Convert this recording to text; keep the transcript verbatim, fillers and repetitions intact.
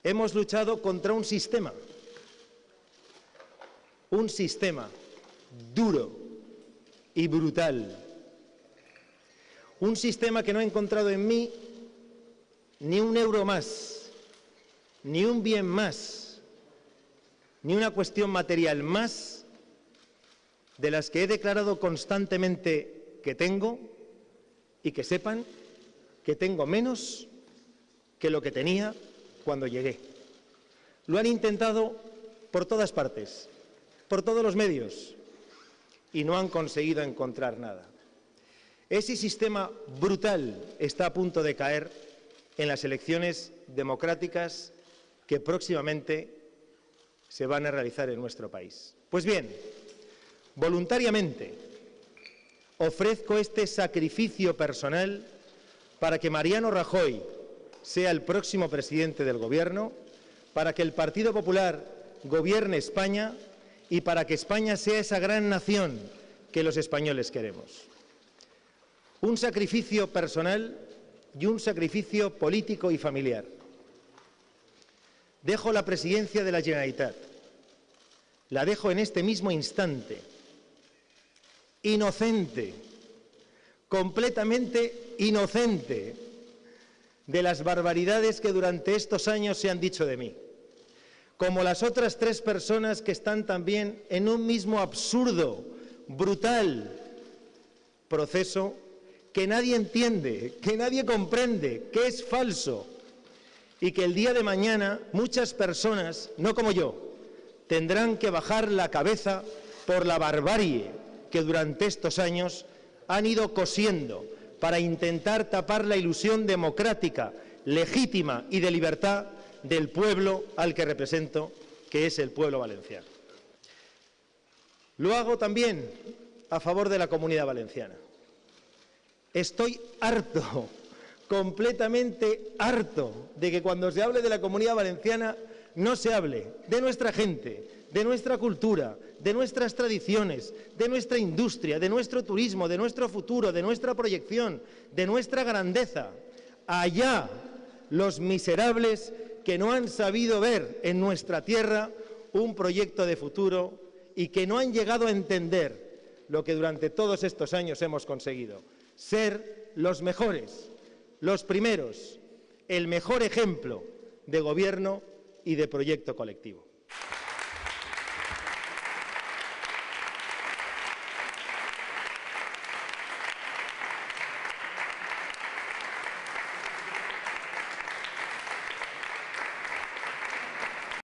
hemos luchado contra un sistema, un sistema duro y brutal, un sistema que no ha encontrado en mí ni un euro más, ni un bien más, ni una cuestión material más de las que he declarado constantemente que tengo, y que sepan que tengo menos que lo que tenía cuando llegué. Lo han intentado por todas partes, por todos los medios, y no han conseguido encontrar nada. Ese sistema brutal está a punto de caer en las elecciones democráticas que próximamente se van a realizar en nuestro país. Pues bien, voluntariamente ofrezco este sacrificio personal para que Mariano Rajoy sea el próximo presidente del Gobierno, para que el Partido Popular gobierne España y para que España sea esa gran nación que los españoles queremos. Un sacrificio personal y un sacrificio político y familiar. Dejo la presidencia de la Generalitat. La dejo en este mismo instante. Inocente, completamente inocente de las barbaridades que durante estos años se han dicho de mí. Como las otras tres personas que están también en un mismo absurdo, brutal proceso que nadie entiende, que nadie comprende, que es falso y que el día de mañana muchas personas, no como yo, tendrán que bajar la cabeza por la barbarie que durante estos años han ido cosiendo para intentar tapar la ilusión democrática, legítima y de libertad del pueblo al que represento, que es el pueblo valenciano. Lo hago también a favor de la Comunidad Valenciana. Estoy harto, completamente harto, de que cuando se hable de la Comunidad Valenciana no se hable de nuestra gente, de nuestra cultura, de nuestras tradiciones, de nuestra industria, de nuestro turismo, de nuestro futuro, de nuestra proyección, de nuestra grandeza. Allá los miserables que no han sabido ver en nuestra tierra un proyecto de futuro y que no han llegado a entender lo que durante todos estos años hemos conseguido. Ser los mejores, los primeros, el mejor ejemplo de gobierno y de proyecto colectivo.